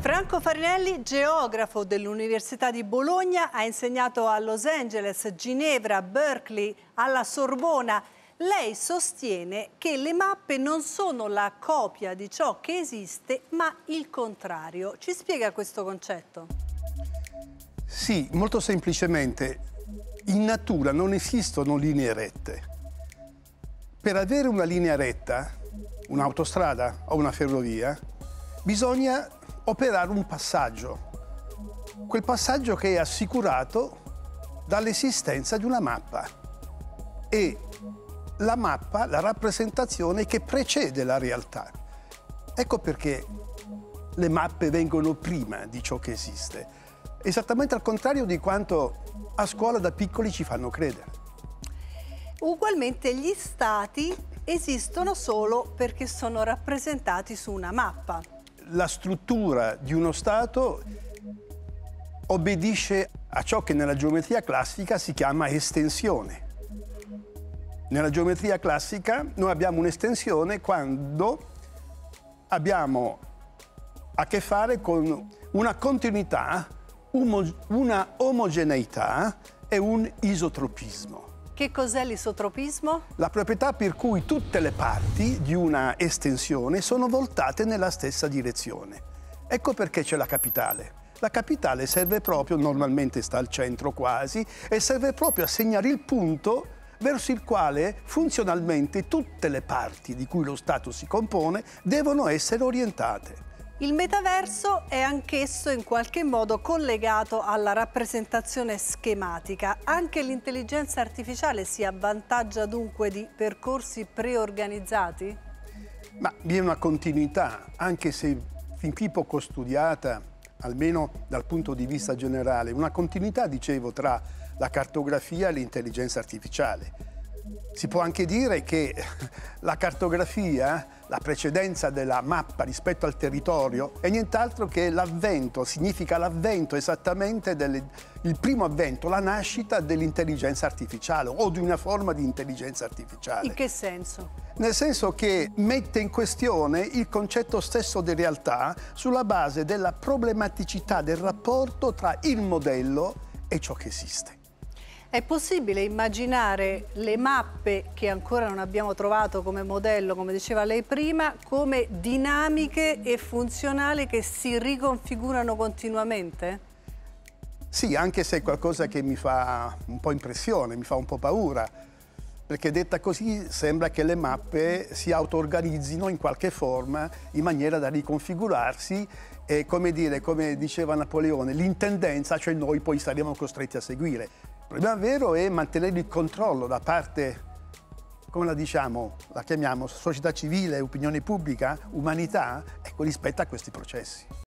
Franco Farinelli, geografo dell'Università di Bologna, ha insegnato a Los Angeles, Ginevra, Berkeley, alla Sorbona. Lei sostiene che le mappe non sono la copia di ciò che esiste, ma il contrario. Ci spiega questo concetto? Sì, molto semplicemente. In natura non esistono linee rette. Per avere una linea retta, un'autostrada o una ferrovia, bisogna operare un passaggio. Quel passaggio che è assicurato dall'esistenza di una mappa. E la mappa, la rappresentazione che precede la realtà. Ecco perché le mappe vengono prima di ciò che esiste. Esattamente al contrario di quanto a scuola da piccoli ci fanno credere. Ugualmente gli stati esistono solo perché sono rappresentati su una mappa. La struttura di uno Stato obbedisce a ciò che nella geometria classica si chiama estensione. Nella geometria classica noi abbiamo un'estensione quando abbiamo a che fare con una continuità, una omogeneità e un isotropismo. Che cos'è l'isotropismo? La proprietà per cui tutte le parti di una estensione sono voltate nella stessa direzione. Ecco perché c'è la capitale. La capitale serve proprio, normalmente sta al centro quasi, e serve proprio a segnare il punto verso il quale funzionalmente tutte le parti di cui lo Stato si compone devono essere orientate. Il metaverso è anch'esso in qualche modo collegato alla rappresentazione schematica. Anche l'intelligenza artificiale si avvantaggia dunque di percorsi preorganizzati? Ma vi è una continuità, anche se fin qui poco studiata, almeno dal punto di vista generale, una continuità, dicevo, tra la cartografia e l'intelligenza artificiale. Si può anche dire che la cartografia, la precedenza della mappa rispetto al territorio, è nient'altro che l'avvento, significa l'avvento esattamente il primo avvento, la nascita dell'intelligenza artificiale o di una forma di intelligenza artificiale. In che senso? Nel senso che mette in questione il concetto stesso di realtà sulla base della problematicità del rapporto tra il modello e ciò che esiste. È possibile immaginare le mappe che ancora non abbiamo trovato come modello, come diceva lei prima, come dinamiche e funzionali che si riconfigurano continuamente? Sì, anche se è qualcosa che mi fa un po' impressione, mi fa un po' paura, perché detta così sembra che le mappe si auto-organizzino in qualche forma in maniera da riconfigurarsi e, come dire, come diceva Napoleone, l'intendenza, cioè noi poi saremo costretti a seguire. Il problema vero è mantenere il controllo da parte, come la diciamo, la chiamiamo società civile, opinione pubblica, umanità, ecco, rispetto a questi processi.